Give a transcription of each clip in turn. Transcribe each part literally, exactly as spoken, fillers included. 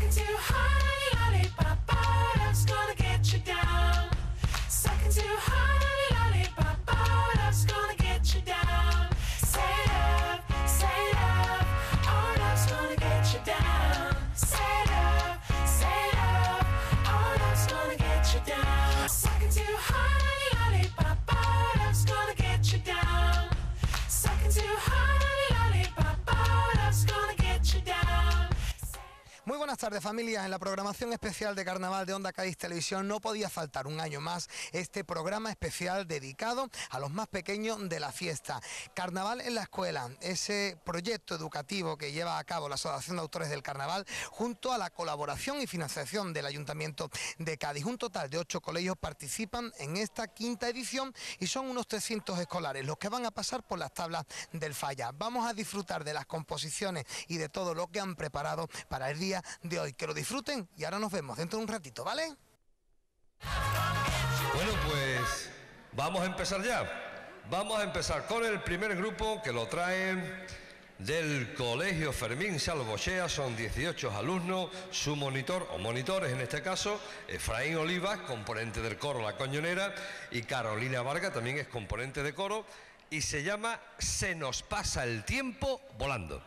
Muy buenas tardes, familia. En la programación especial de Carnaval de Onda Cádiz Televisión no podía faltar un año más este programa especial dedicado a los más pequeños de la fiesta. Carnaval en la escuela, ese proyecto educativo que lleva a cabo la Asociación de Autores del Carnaval junto a la colaboración y financiación del Ayuntamiento de Cádiz. Un total de ocho colegios participan en esta quinta edición y son unos trescientos escolares los que van a pasar por las tablas del Falla. Vamos a disfrutar de las composiciones y de todo lo que han preparado para el día de hoy. Que lo disfruten y ahora nos vemos dentro de un ratito, ¿vale? Bueno, pues vamos a empezar ya. Vamos a empezar con el primer grupo que lo traen del Colegio Fermín Salvochea. Son dieciocho alumnos, su monitor o monitores en este caso, Efraín Olivas, componente del coro La Coñonera, y Carolina Vargas, también es componente de coro, y se llama Se nos pasa el tiempo volando.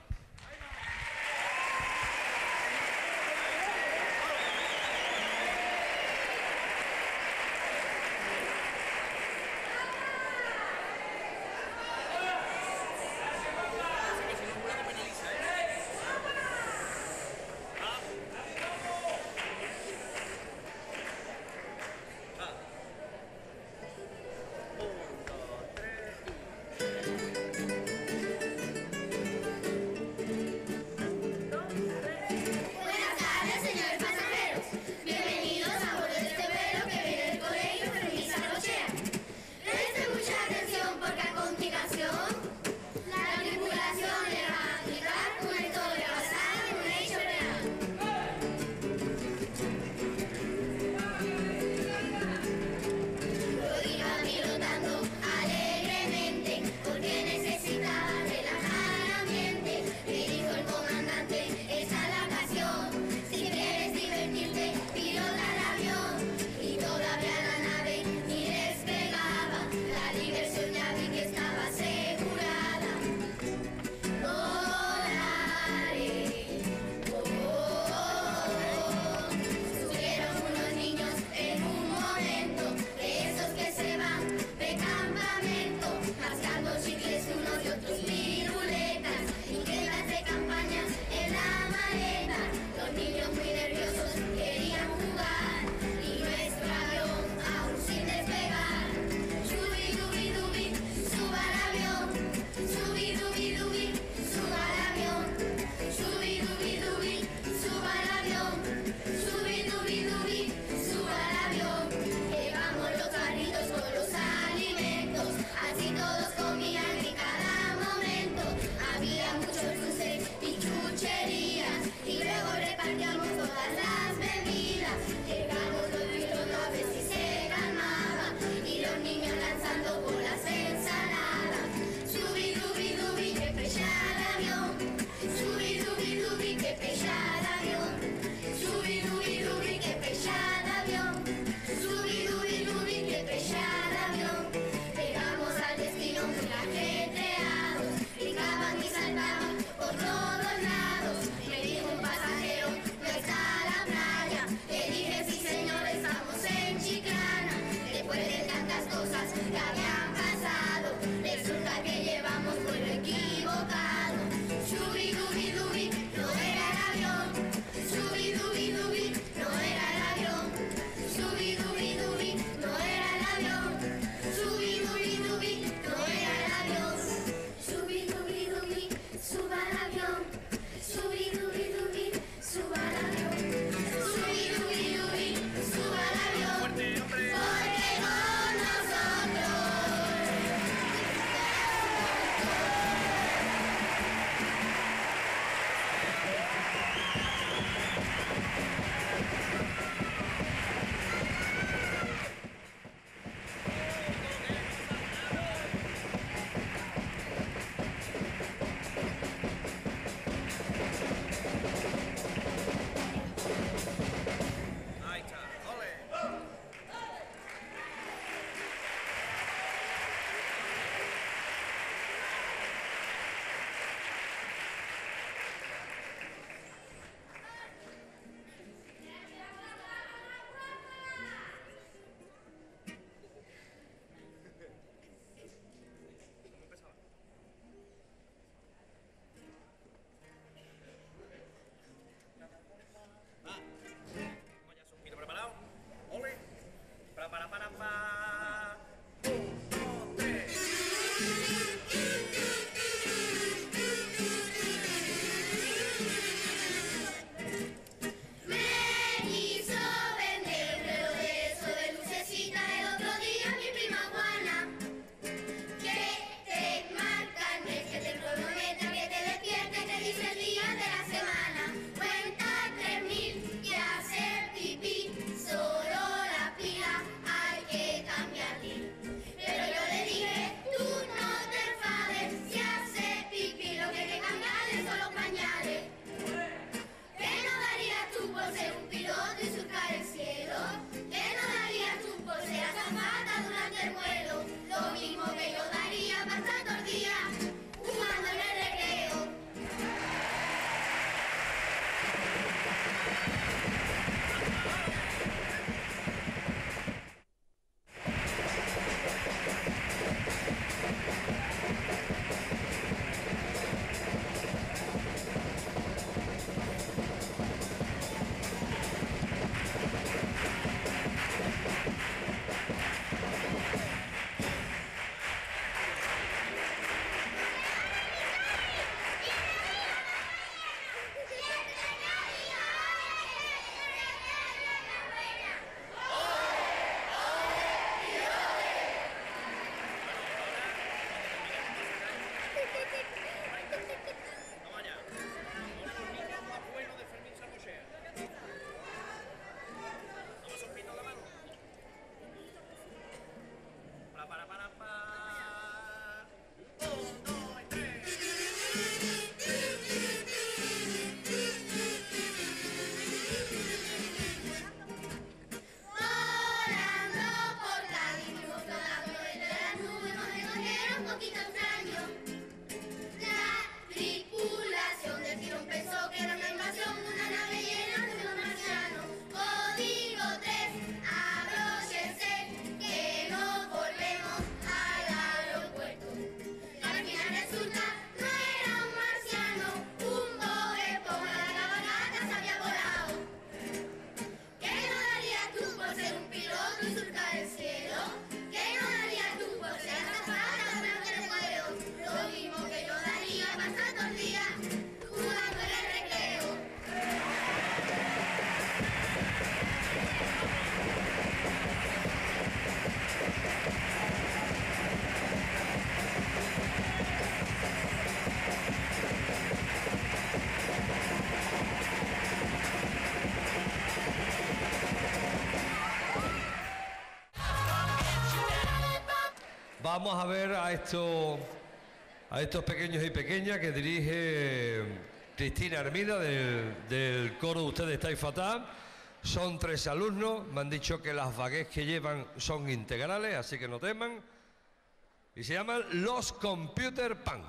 vamos a ver a estos, a estos pequeños y pequeñas que dirige Cristina Hermida del, del coro Ustedes Estáis Fatal. Son tres alumnos, me han dicho que las baguettes que llevan son integrales, así que no teman. Y se llaman Los Computer Pan.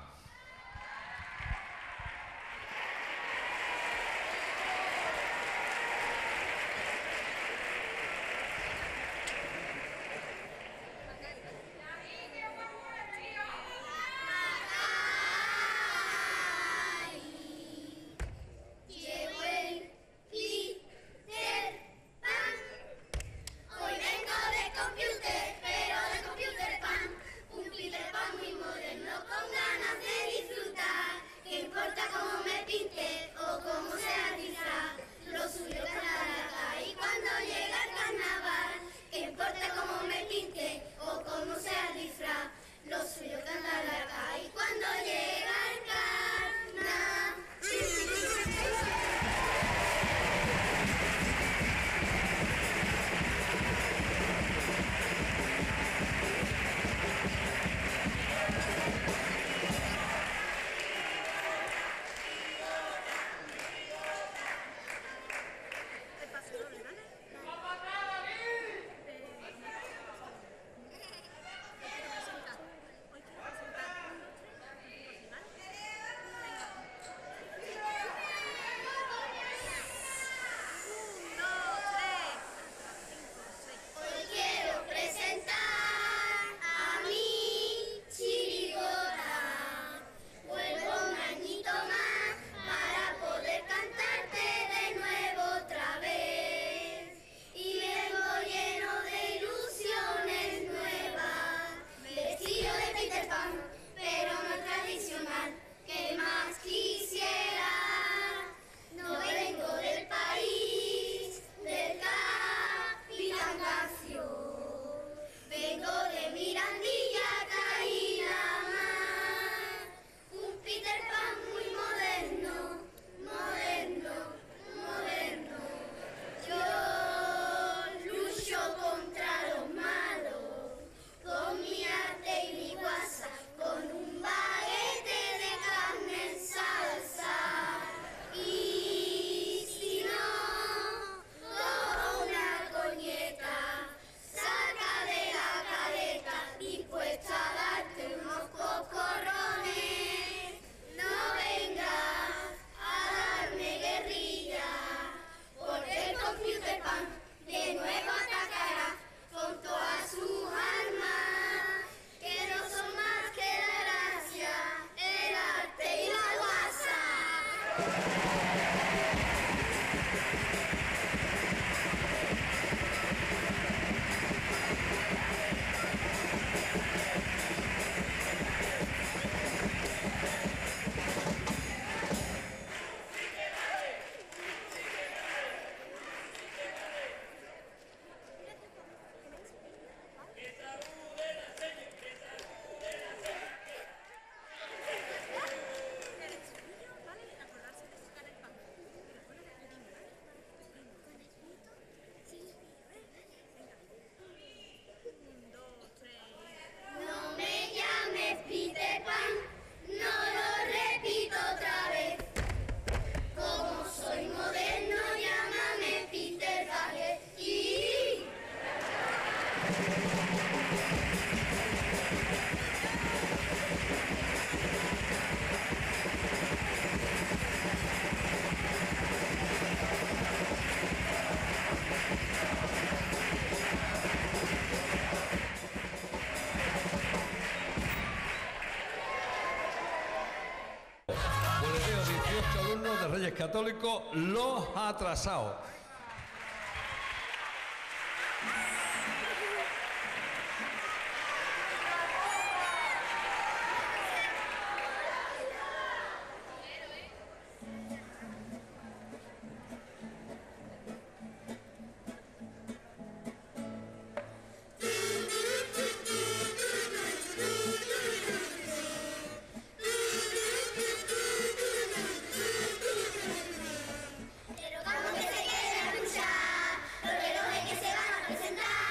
Reyes Católicos, Los Atrasados. Te rogamos que se quede a escuchar los relojes que se van a presentar.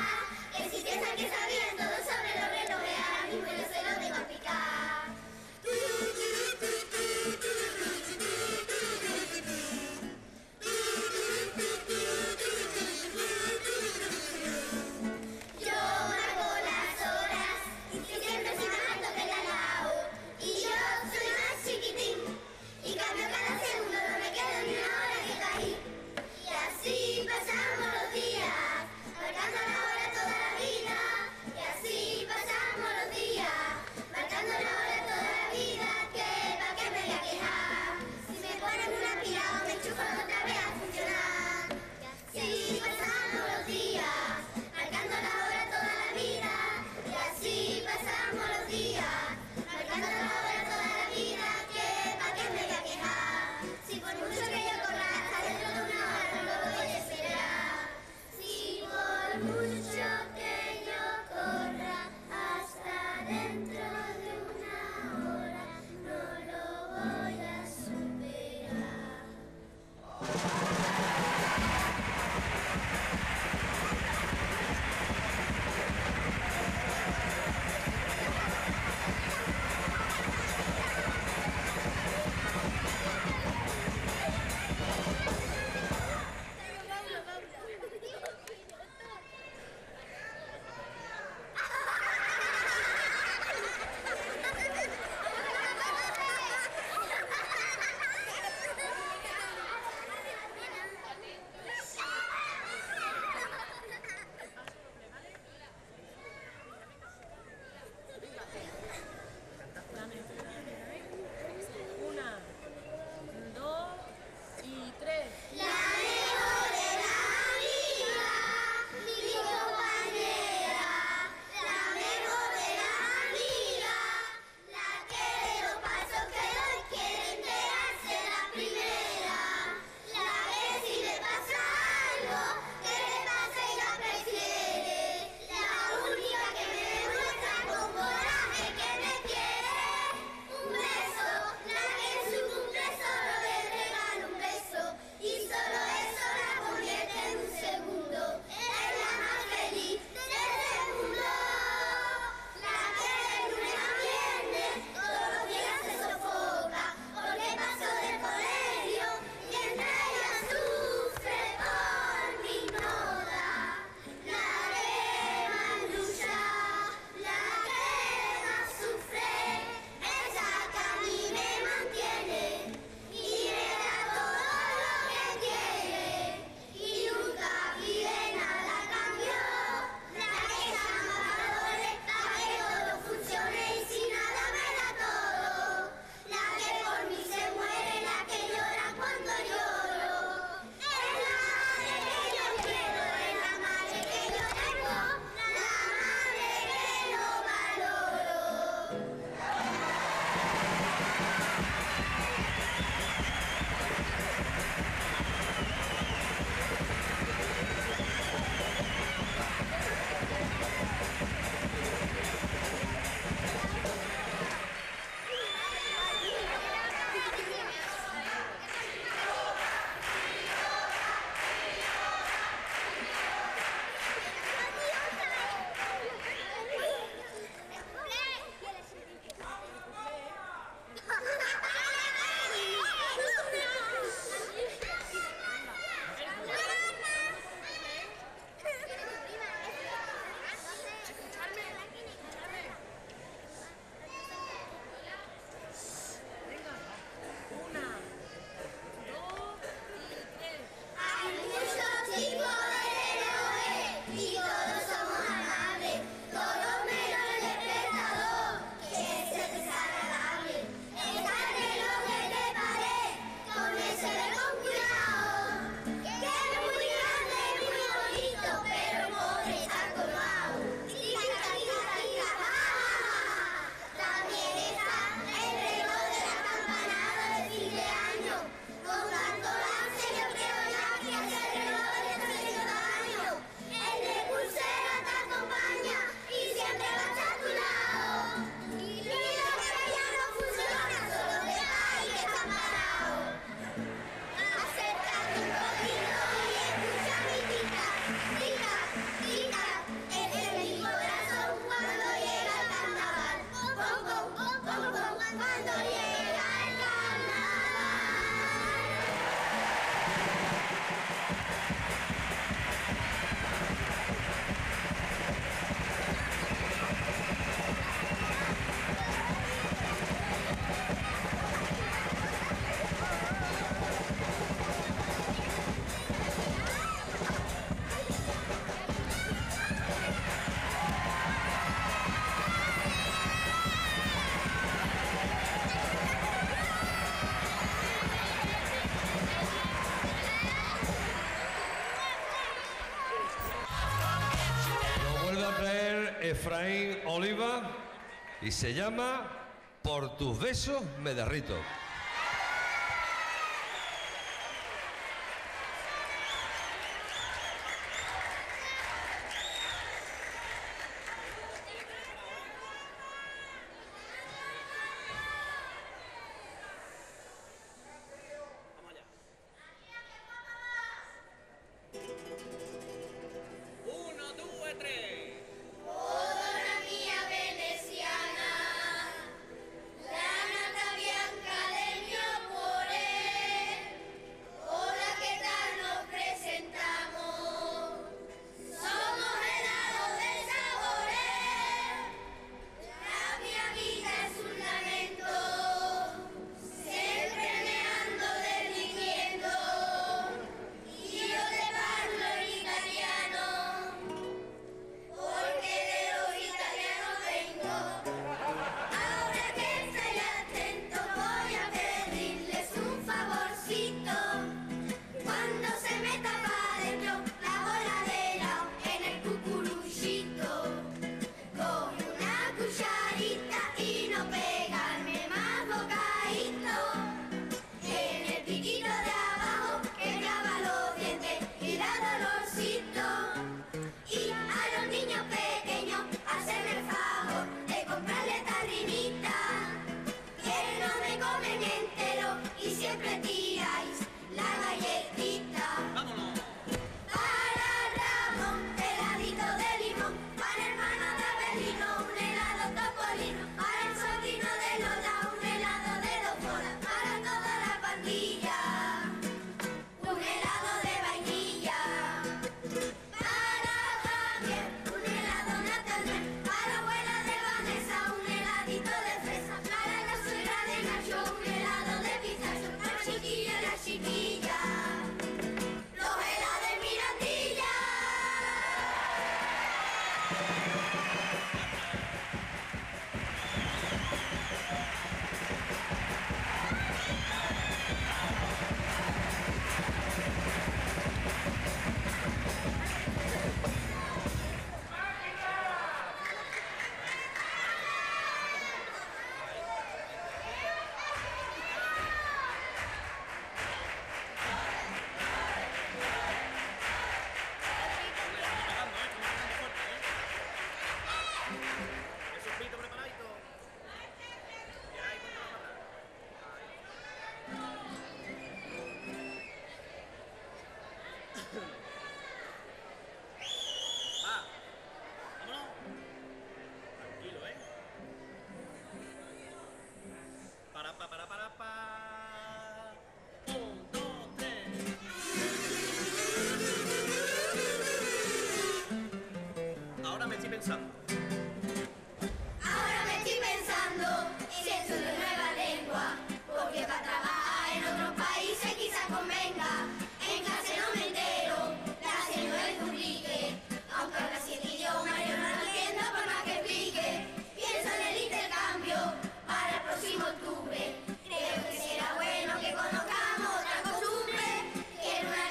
Efraín Oliva y se llama Por tus besos me derrito.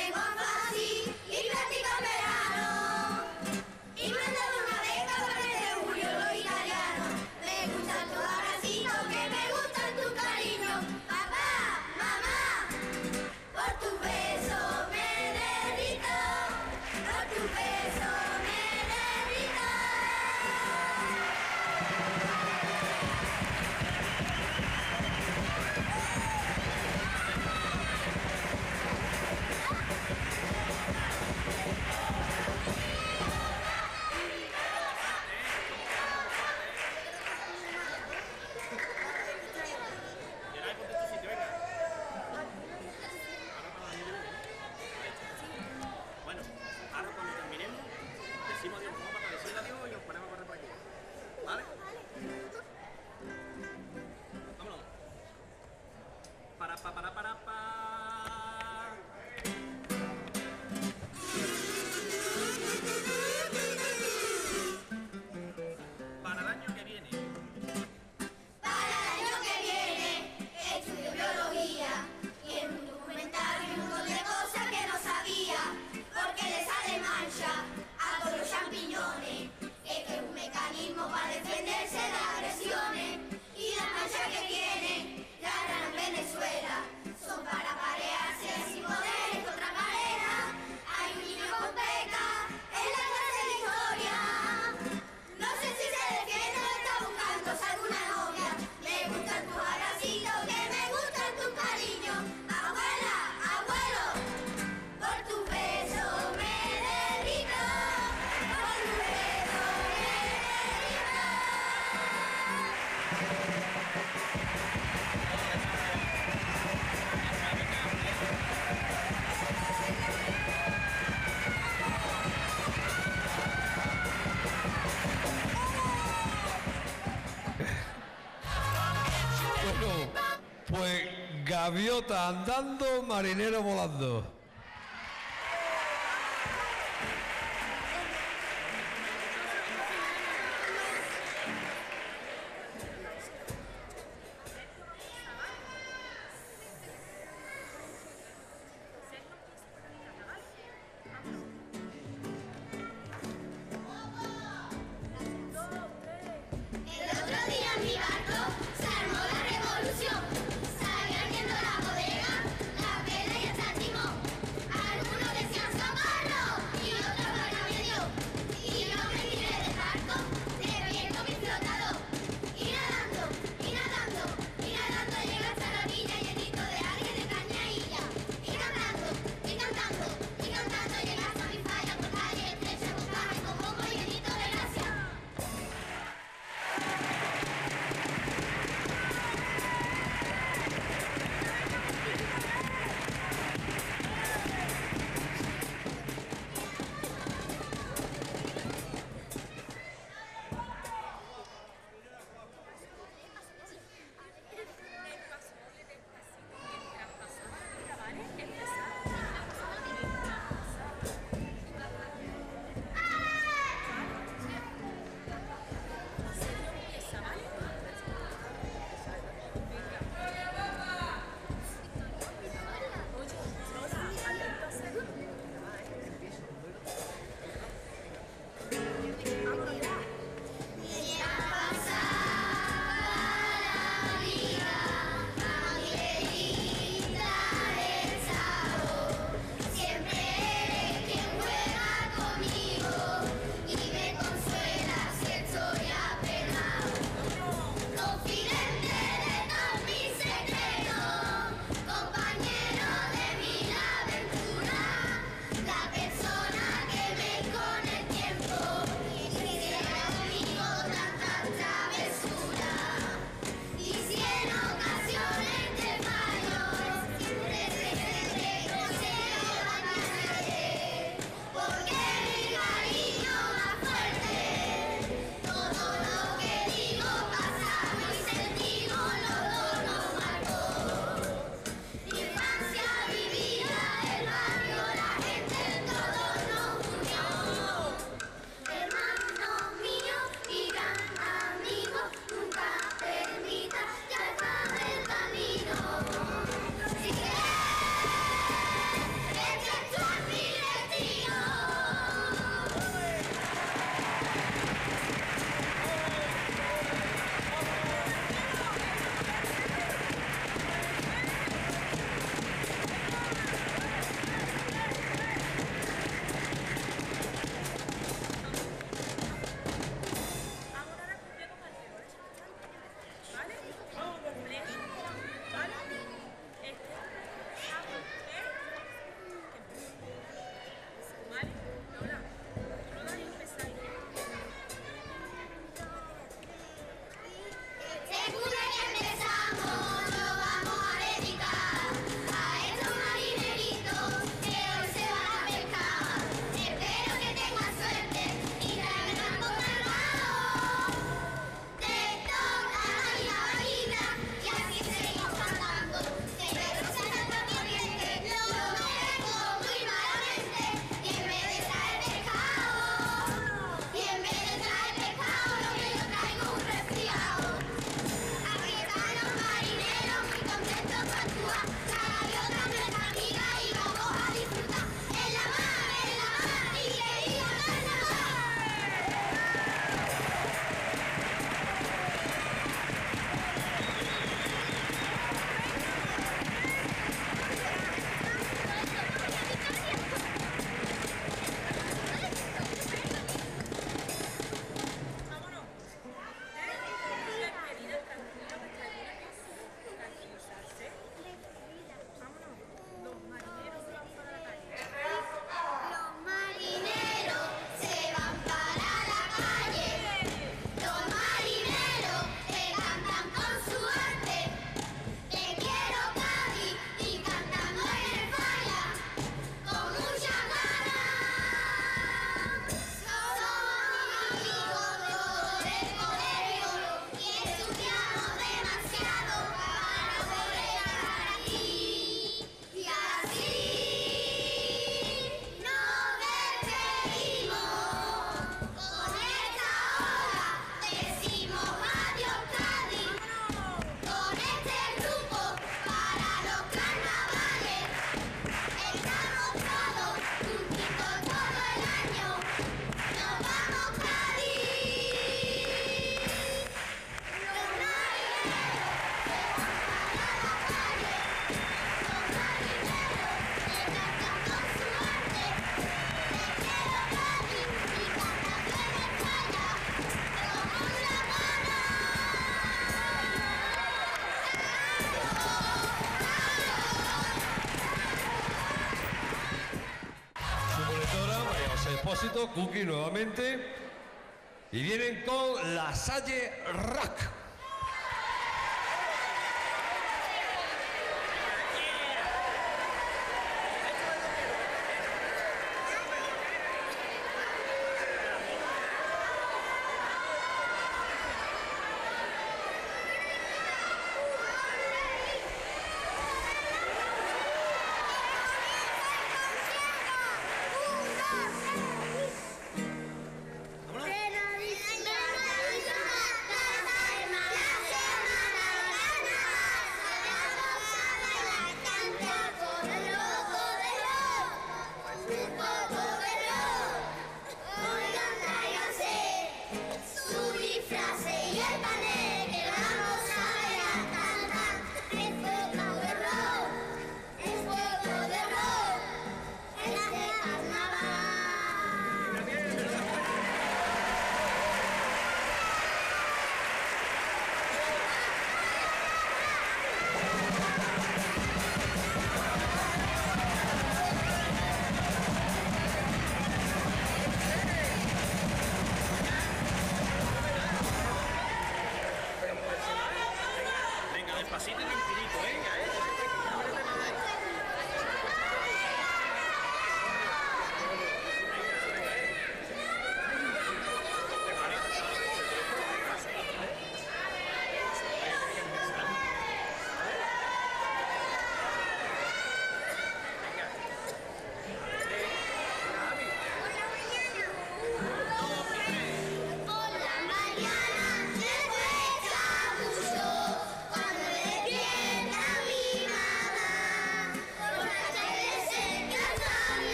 Y mandaba una beca para el Gaviota andando, marinero volando. Expósito, Cookie nuevamente. Y vienen con La Salle Rock. Tradicional,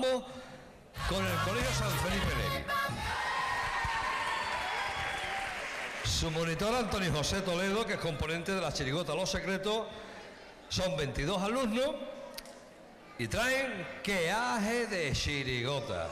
Vamos con el Colegio San Felipe Neri. Su monitor Antonio José Toledo, que es componente de la chirigota Los Secretos. Son veintidós alumnos y traen queaje de chirigota.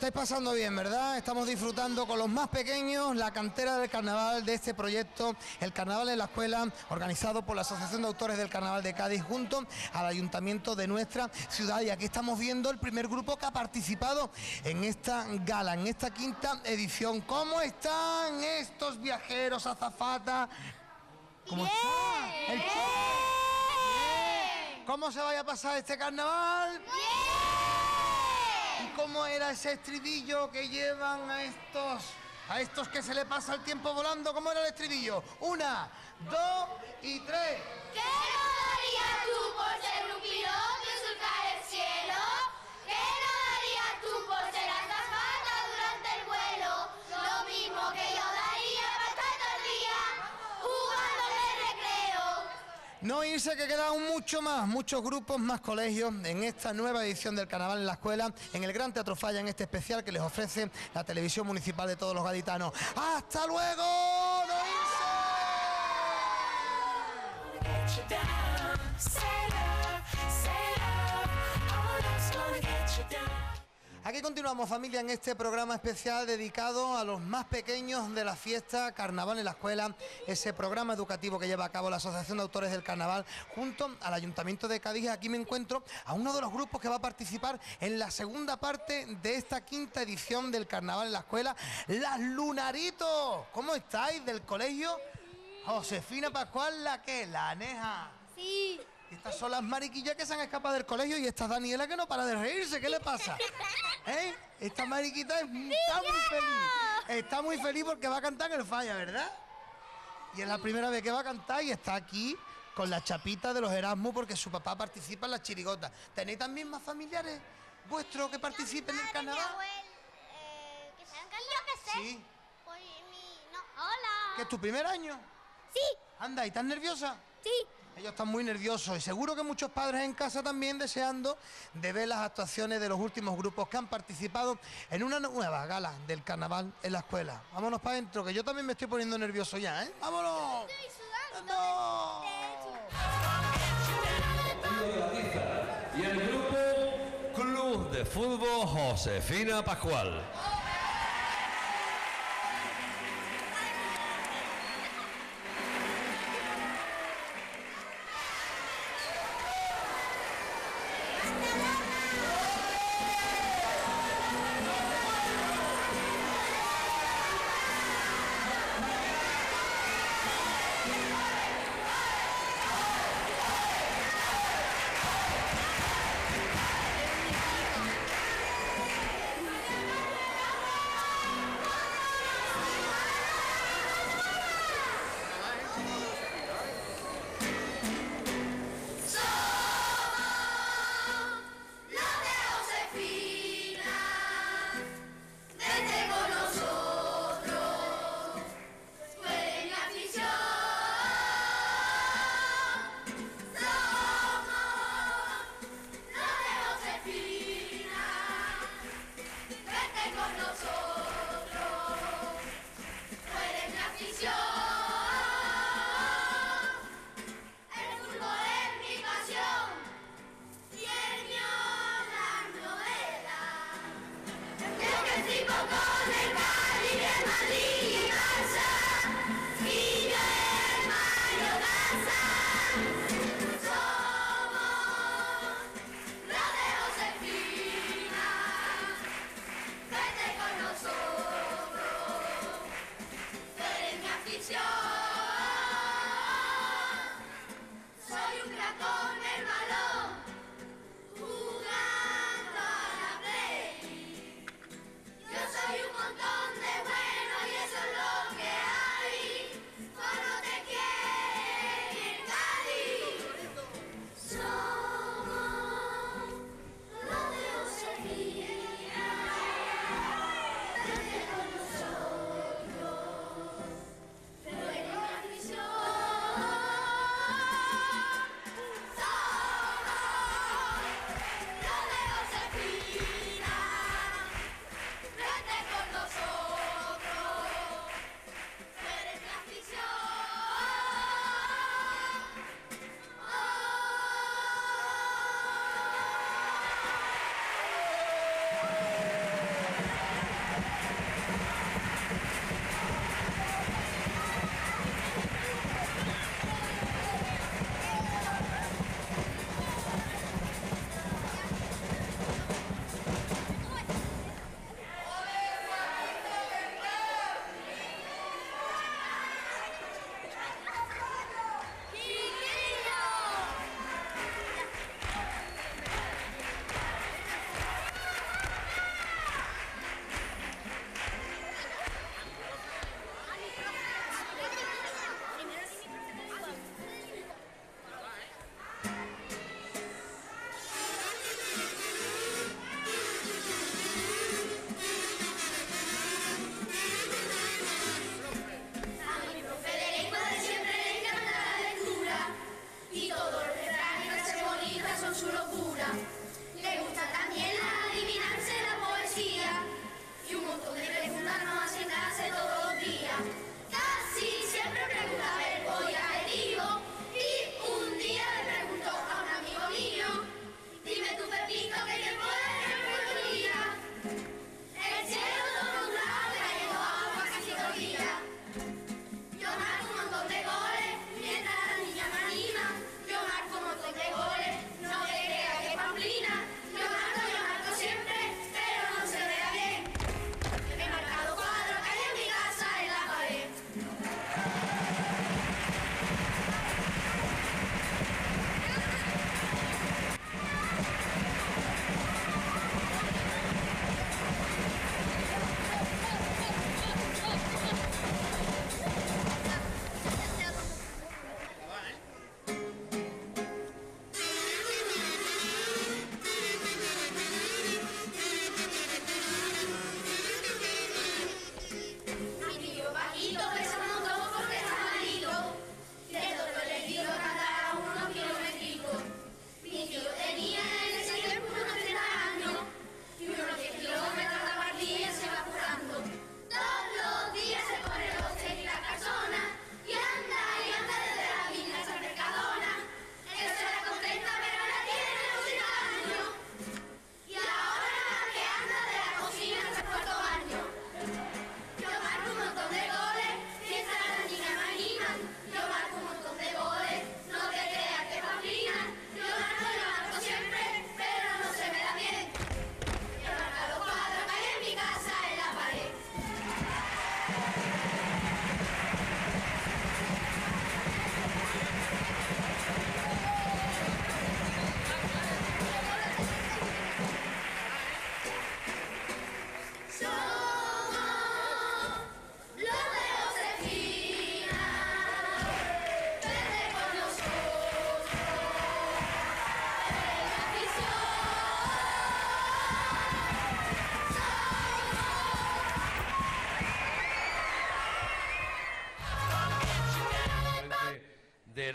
estáis pasando bien, ¿verdad? Estamos disfrutando con los más pequeños la cantera del carnaval de este proyecto, el Carnaval en la Escuela, organizado por la Asociación de Autores del Carnaval de Cádiz junto al Ayuntamiento de nuestra ciudad. Y aquí estamos viendo el primer grupo que ha participado en esta gala, en esta quinta edición. ¿Cómo están estos viajeros, azafatas? ¿Cómo están? El show. ¿Cómo se vaya a pasar este carnaval? ¿Y cómo era ese estribillo que llevan a estos, a estos que se le pasa el tiempo volando? ¿Cómo era el estribillo? Una, dos y tres. ¿Qué no darías tú por ser un piloto y surcar el cielo? ¿Qué no darías tú por ser azafata durante el vuelo? Lo mismo que yo daría para estar todo el día jugando en el recreo. No irse, que quedan mucho más, muchos grupos, más colegios en esta nueva edición del Carnaval en la Escuela, en el Gran Teatro Falla, en este especial que les ofrece la televisión municipal de todos los gaditanos. ¡Hasta luego! ¡No irse! Aquí continuamos, familia, en este programa especial dedicado a los más pequeños de la fiesta Carnaval en la Escuela, ese programa educativo que lleva a cabo la Asociación de Autores del Carnaval junto al Ayuntamiento de Cádiz. Aquí me encuentro a uno de los grupos que va a participar en la segunda parte de esta quinta edición del Carnaval en la Escuela, las Lunaritos. ¿Cómo estáis? ¿Del colegio Josefina Pascual, la que? La Aneja. Sí. Estas son las mariquillas que se han escapado del colegio y esta Daniela que no para de reírse. ¿Qué le pasa? ¿Eh? Esta mariquita es- está muy feliz. Está muy feliz porque va a cantar en el Falla, ¿verdad? Y es la primera vez que va a cantar y está aquí con la chapita de los Erasmus porque su papá participa en las chirigotas. ¿Tenéis también más familiares vuestros que participen en el carnaval? Eh, que sean yo que sé. Sí. Pues mi... no. Hola. ¿Que es tu primer año? Sí, Anda, ¿y estás nerviosa? sí. Ellos están muy nerviosos y seguro que muchos padres en casa también deseando de ver las actuaciones de los últimos grupos que han participado en una nueva gala del carnaval en la escuela. Vámonos para adentro, que yo también me estoy poniendo nervioso ya, ¿eh? ¡Vámonos! Estoy sudando. ¡No! Y el grupo Club de Fútbol Josefina Pascual.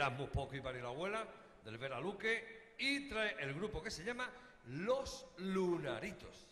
Erasmus Poco y Pari la Abuela, del Vera Luque, y trae el grupo que se llama Los Lunaritos.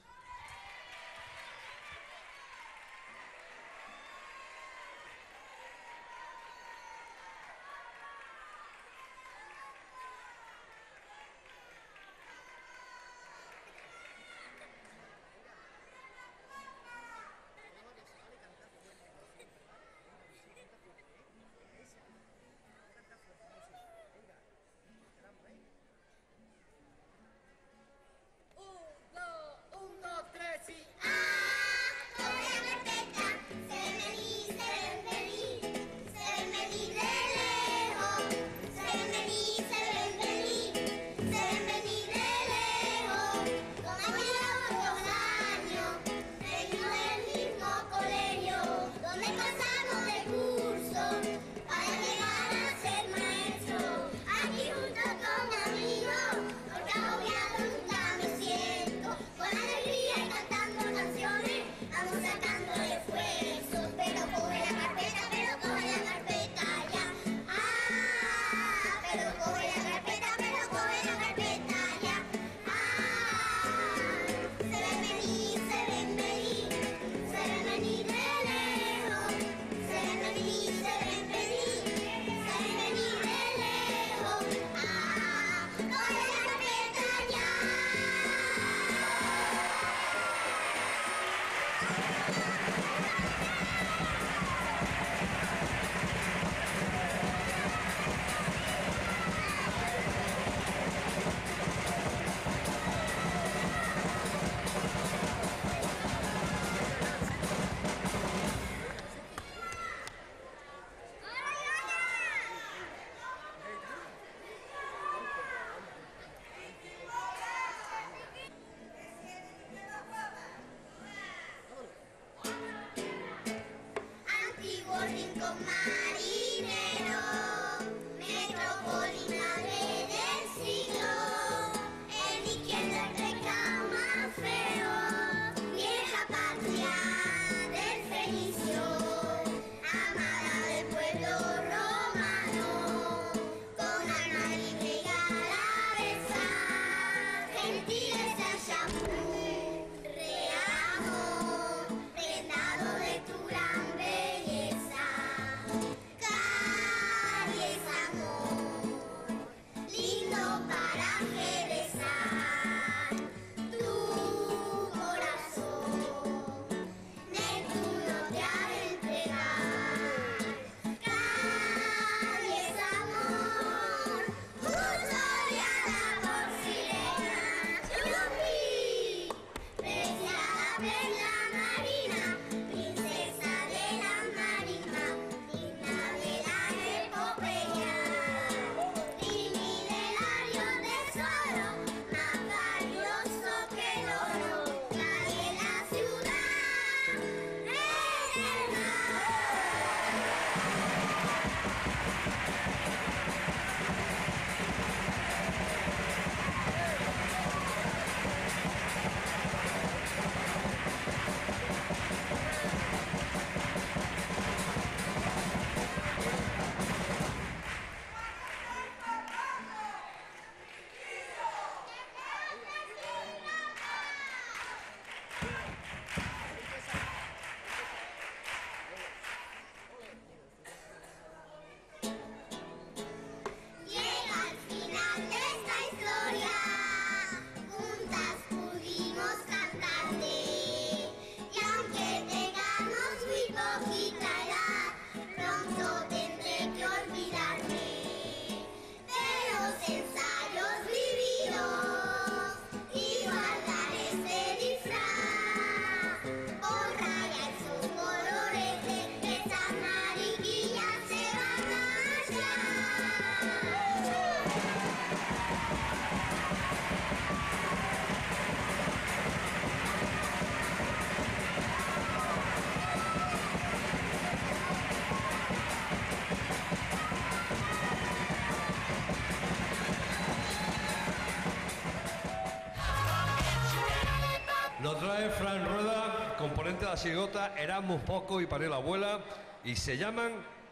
Lo trae Fran Rueda, componente de la chirigota Erasmus Poco y Pari la Abuela, y se llaman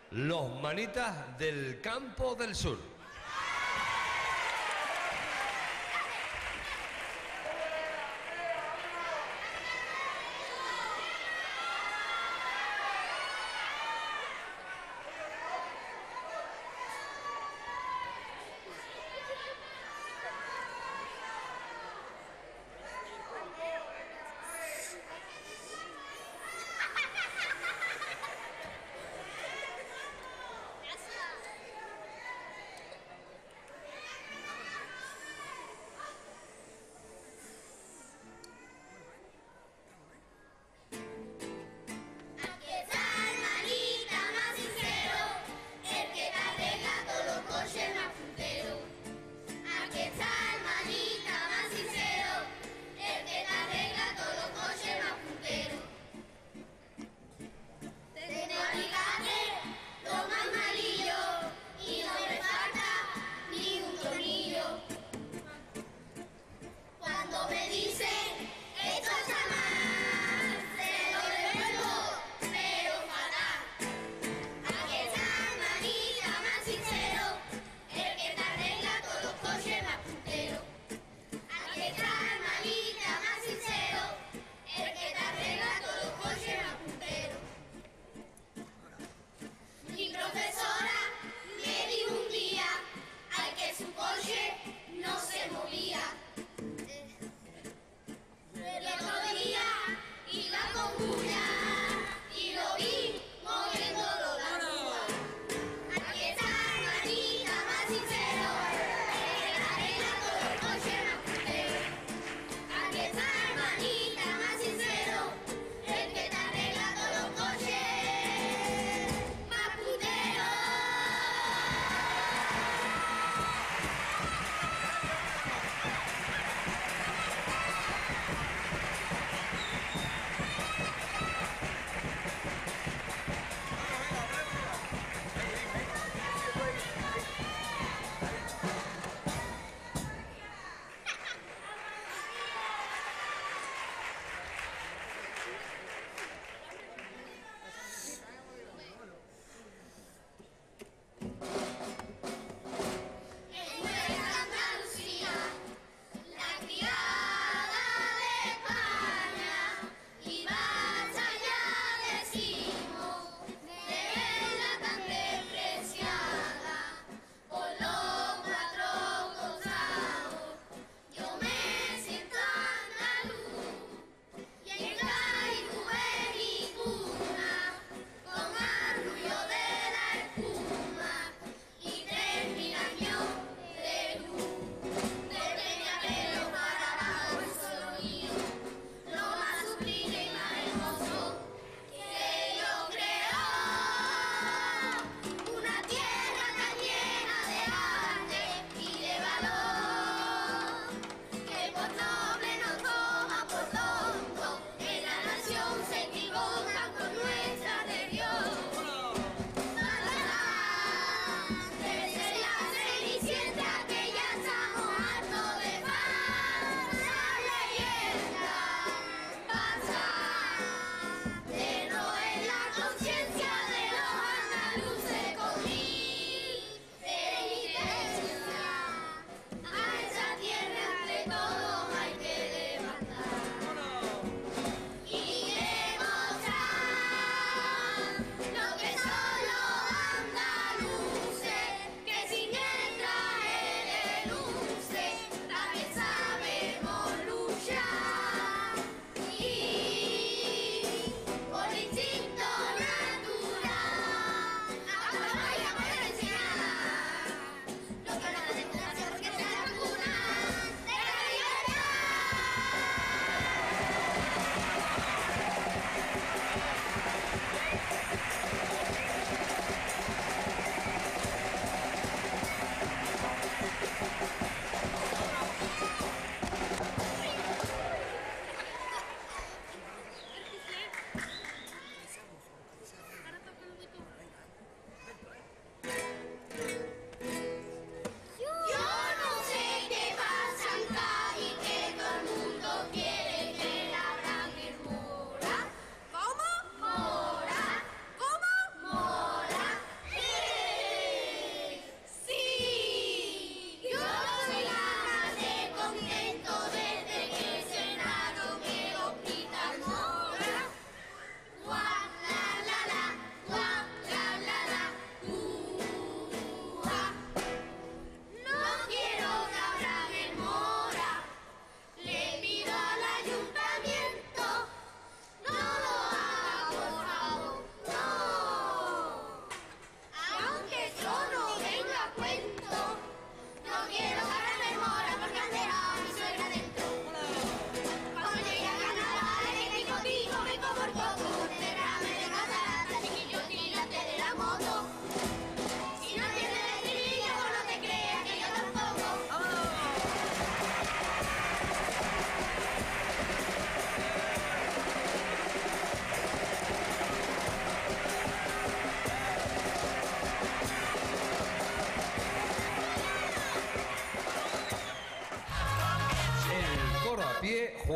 los manitas del Campo del Sur.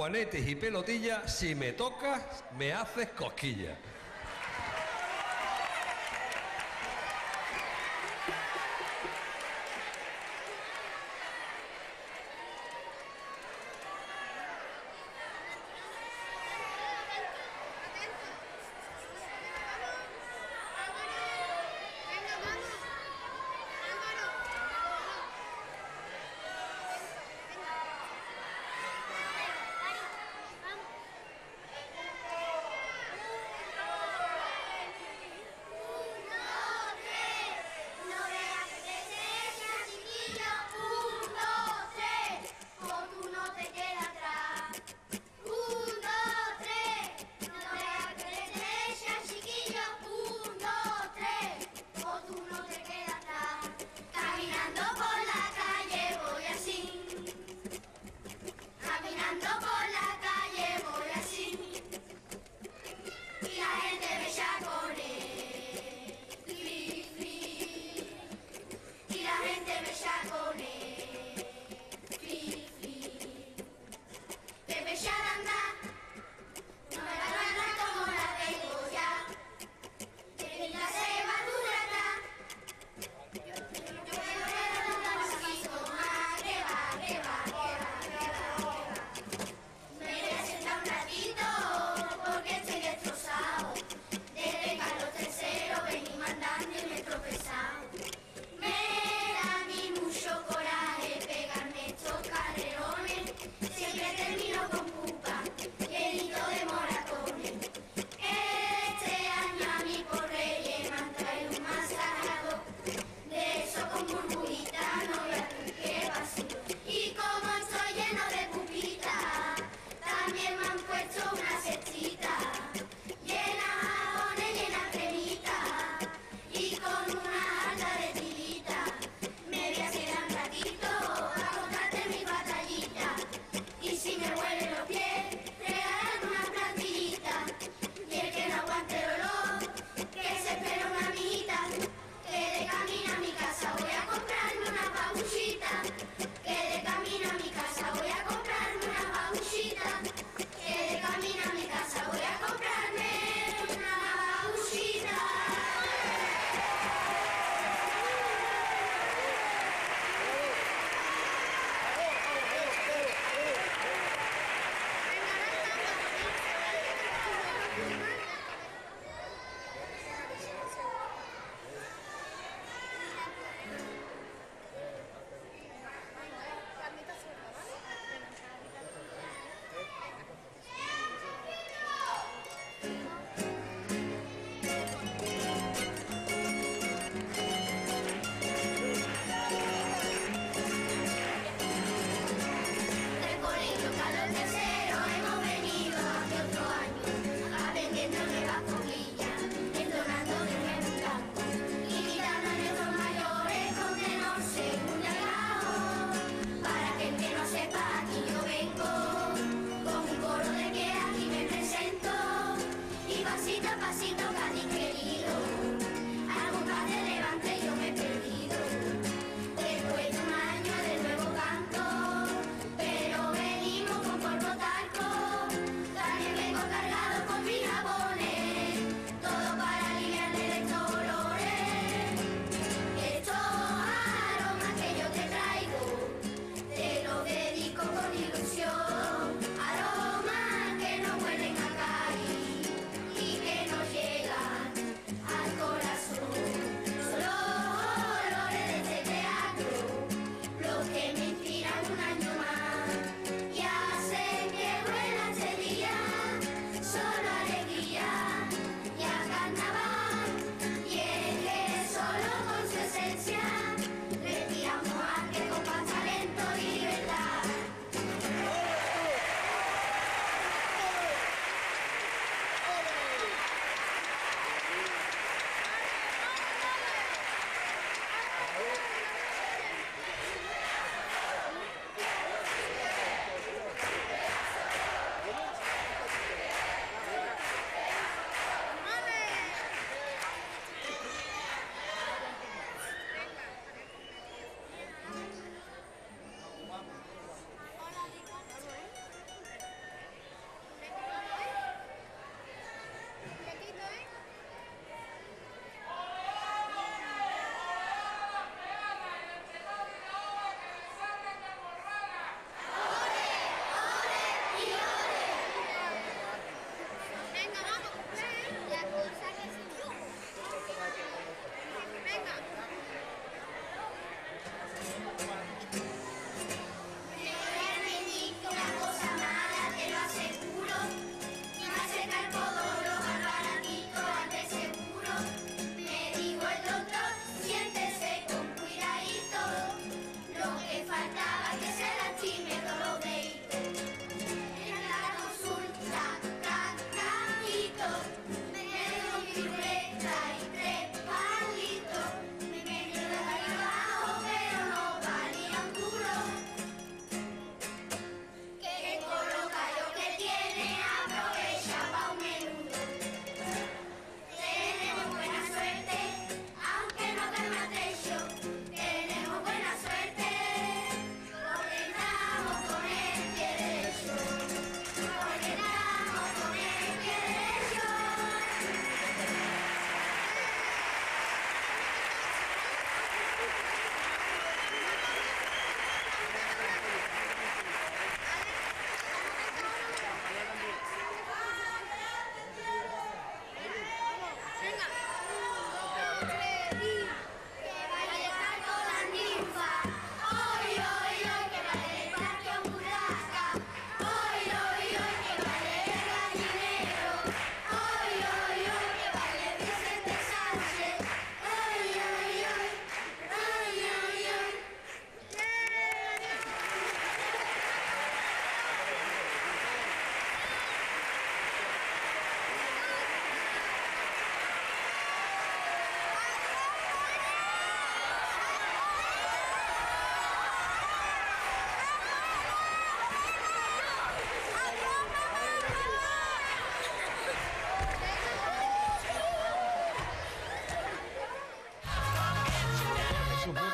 juanetes y pelotillas, si me tocas, me haces cosquillas.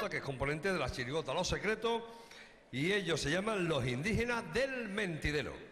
que es componente de la chirigota Los Secretos, y ellos se llaman Los Indígenas del Mentidero.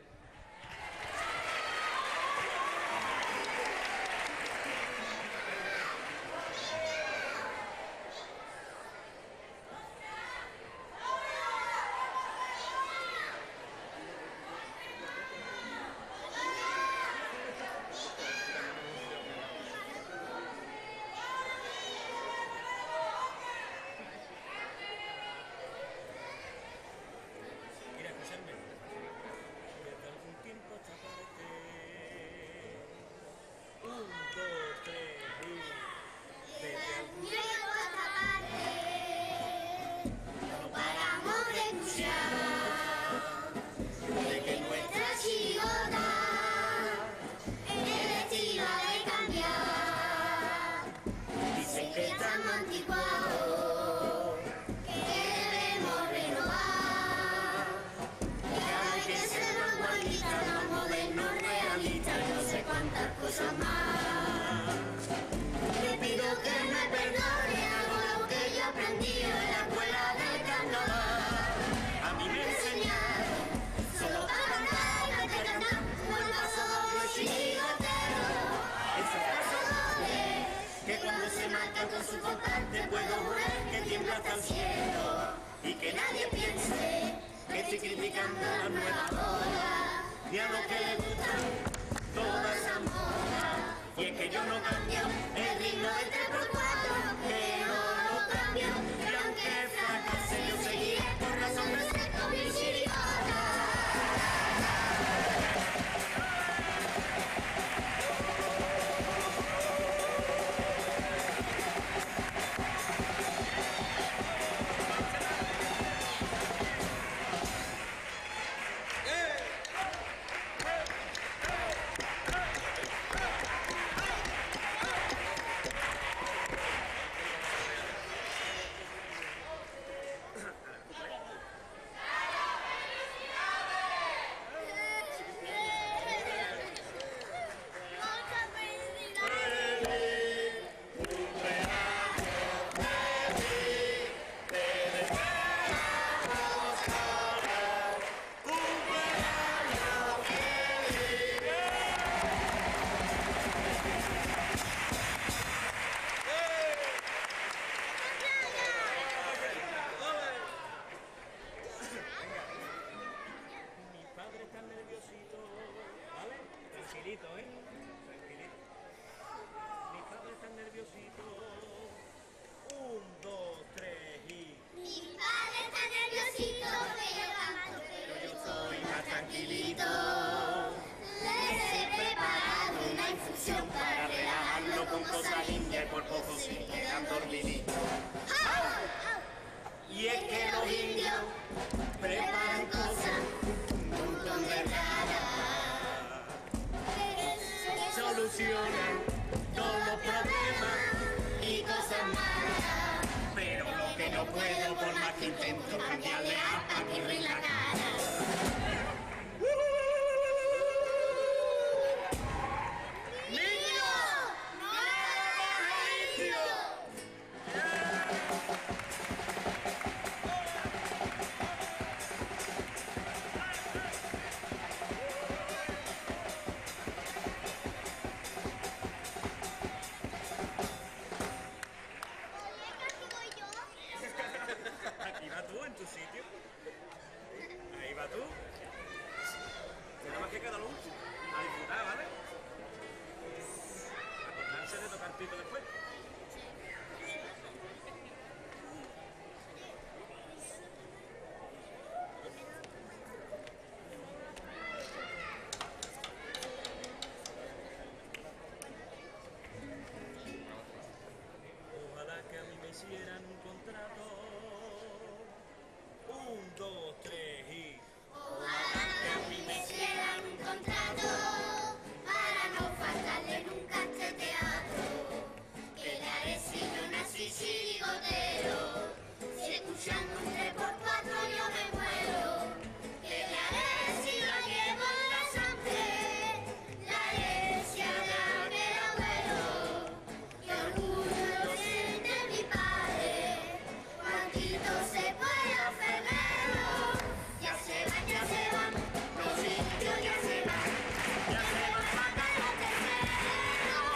Y doce pueblos enfermeros, ya se van, ya se van, los indios ya se van, ya se van para los terceros,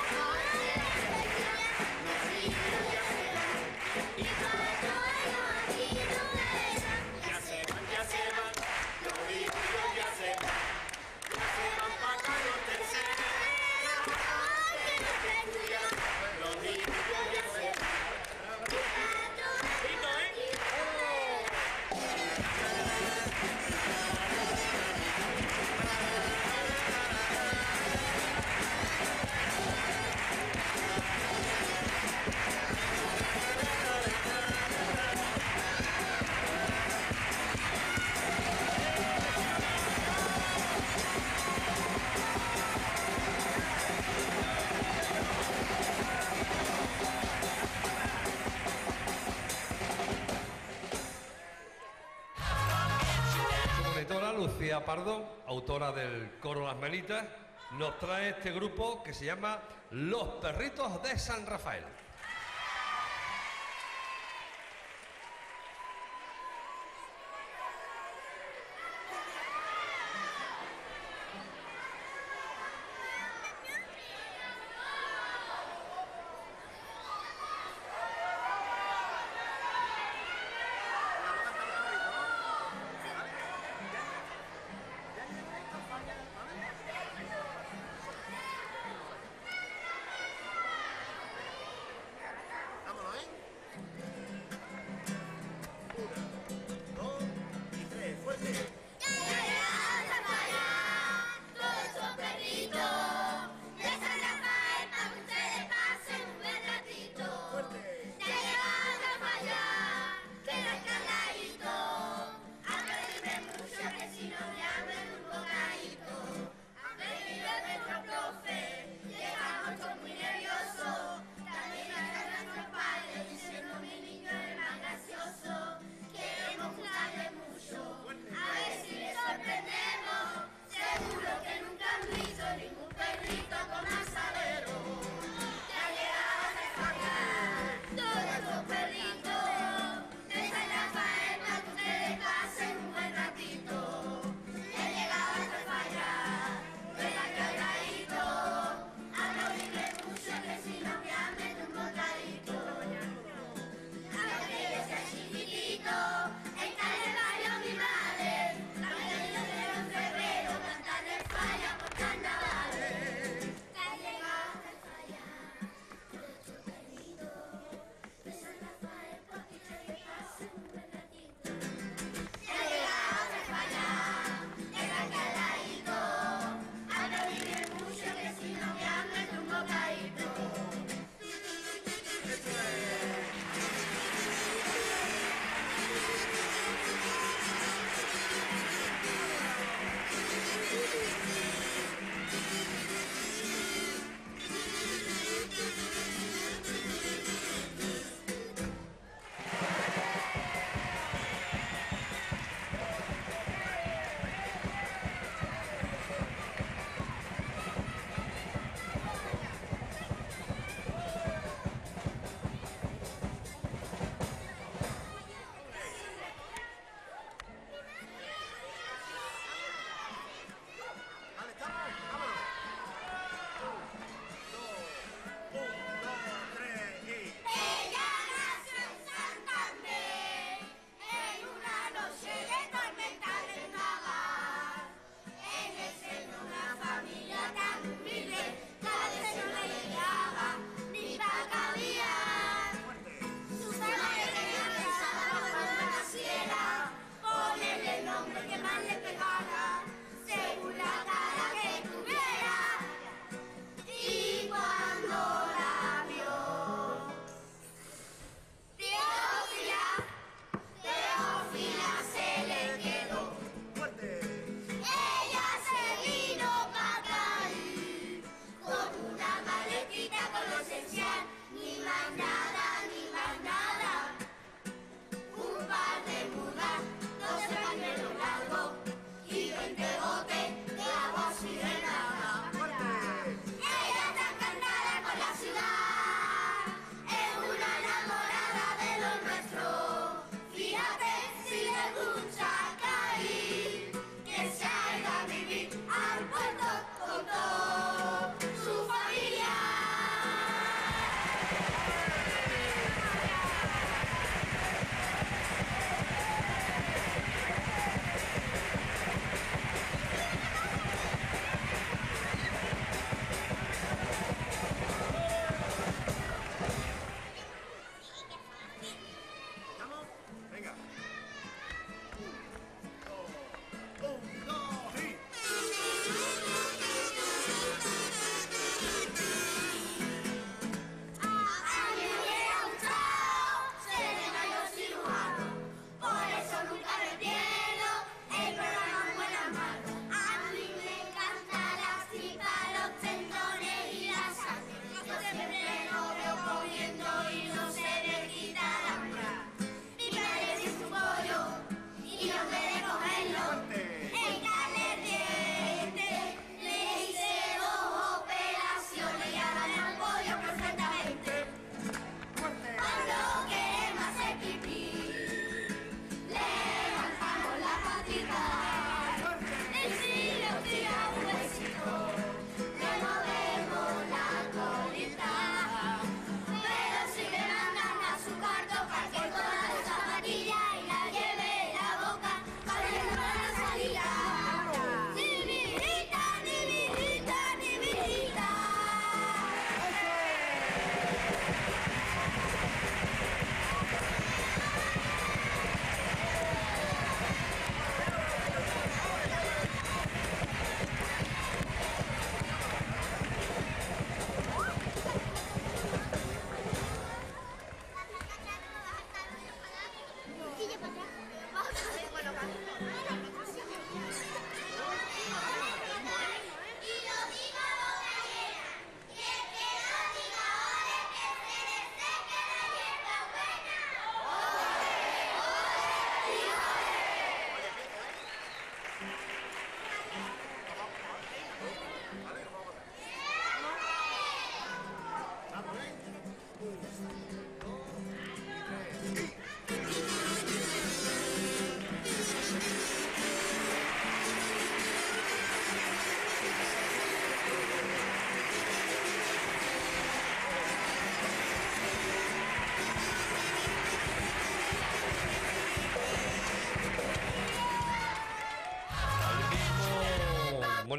los indios ya se van, y cuatro años aquí no eran, ya se van, ya se van, los indios ya se van, ya se van para los terceros, que no se cuidan, los indios ya se van. Su monitora Lucía Pardo, autora del coro Las Menitas, nos trae este grupo que se llama Los Perritos de San Rafael.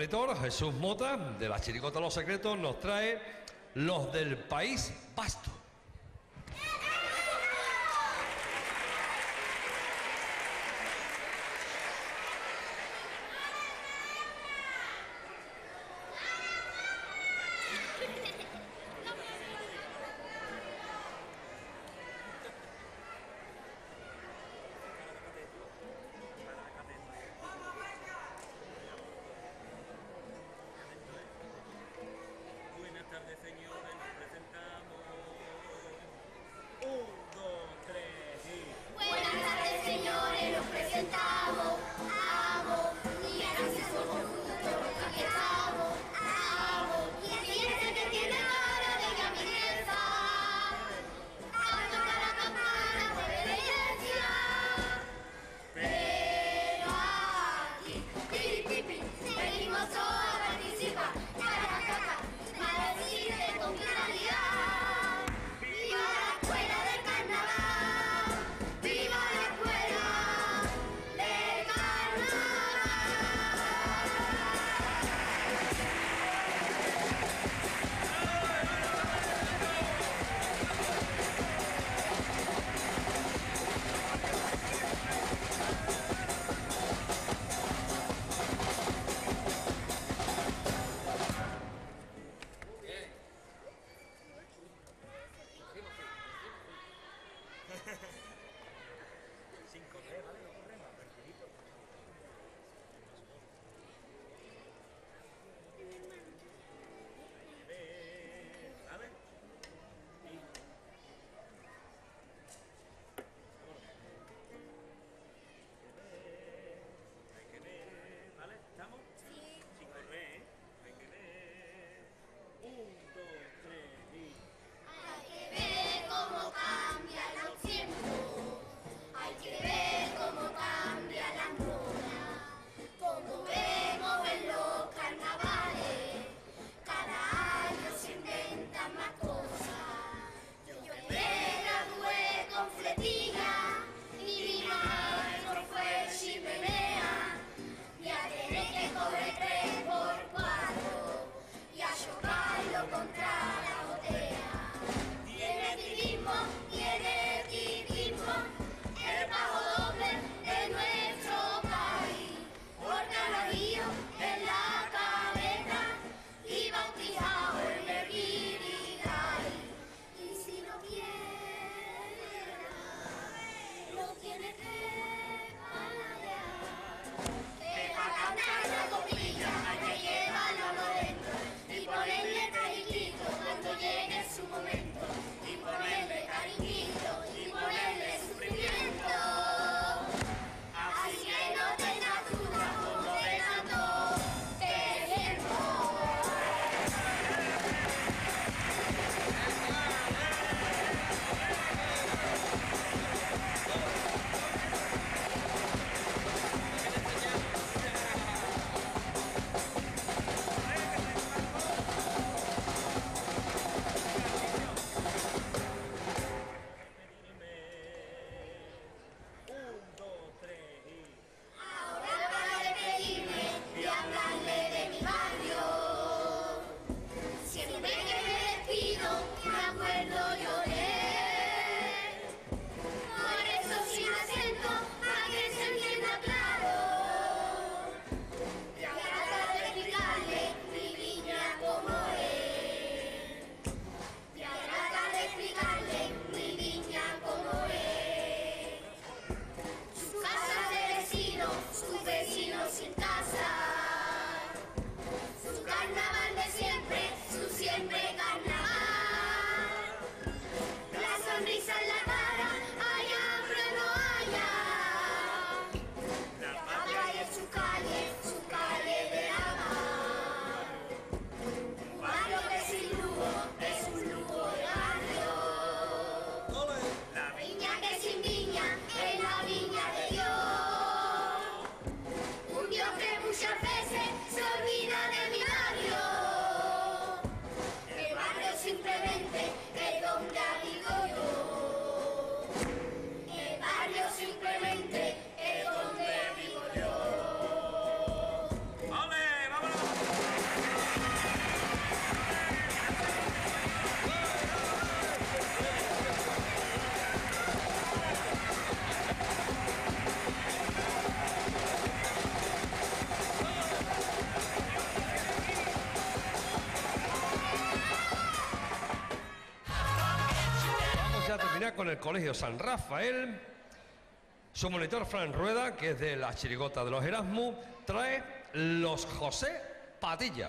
monitor, Jesús Mota, de la Chirigota Los Secretos, nos trae Los del País Vasto. ¡Viva la escuela! a terminar con el Colegio San Rafael. Su monitor Fran Rueda, que es de la chirigota de los Erasmus, trae los José Padilla.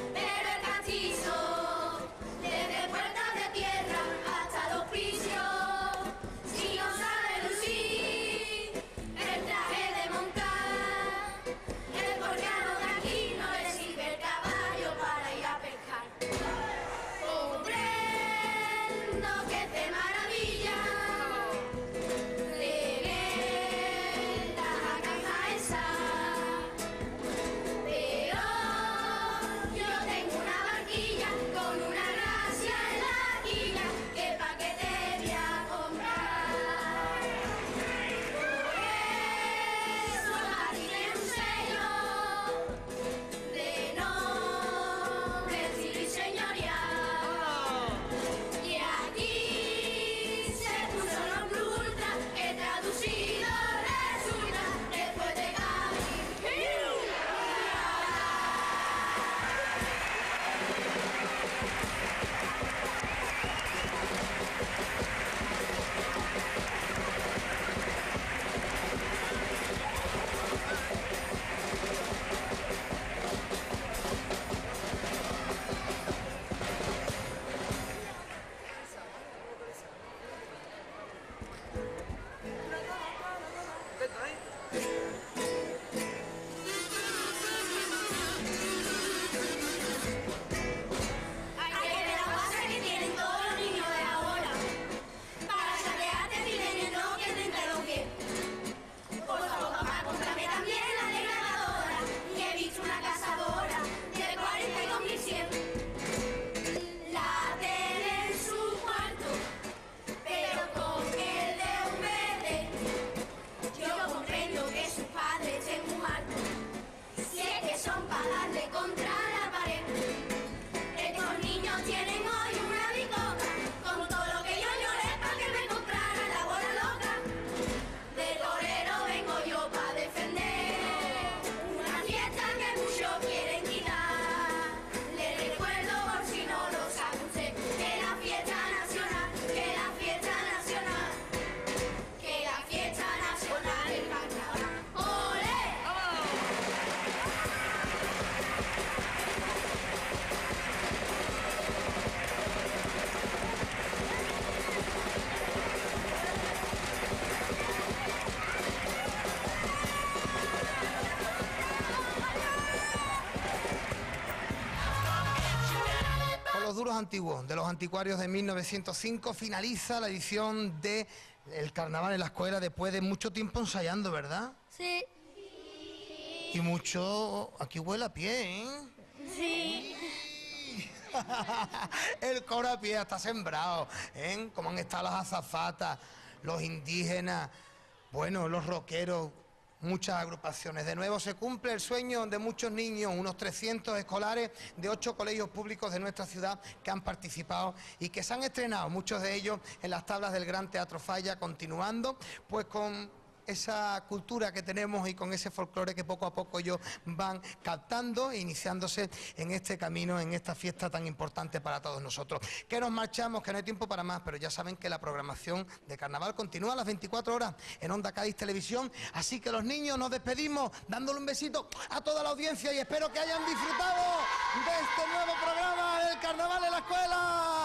Desde puertas de tierra hasta los prisios. antiguo, de los anticuarios de mil novecientos cinco, finaliza la edición de el carnaval en la escuela después de mucho tiempo ensayando, ¿verdad? Sí. Y mucho... aquí huele a pie, ¿eh? Sí. El coro a pie está sembrado, ¿eh? Como han estado las azafatas, los indígenas, bueno, los rockeros, muchas agrupaciones. De nuevo se cumple el sueño de muchos niños, unos trescientos escolares de ocho colegios públicos de nuestra ciudad que han participado y que se han estrenado, muchos de ellos en las tablas del Gran Teatro Falla, continuando pues con esa cultura que tenemos y con ese folclore que poco a poco ellos van captando e iniciándose en este camino, en esta fiesta tan importante para todos nosotros. Que nos marchamos, que no hay tiempo para más, pero ya saben que la programación de carnaval continúa a las veinticuatro horas en Onda Cádiz Televisión, así que los niños nos despedimos dándole un besito a toda la audiencia y espero que hayan disfrutado de este nuevo programa del Carnaval en la Escuela.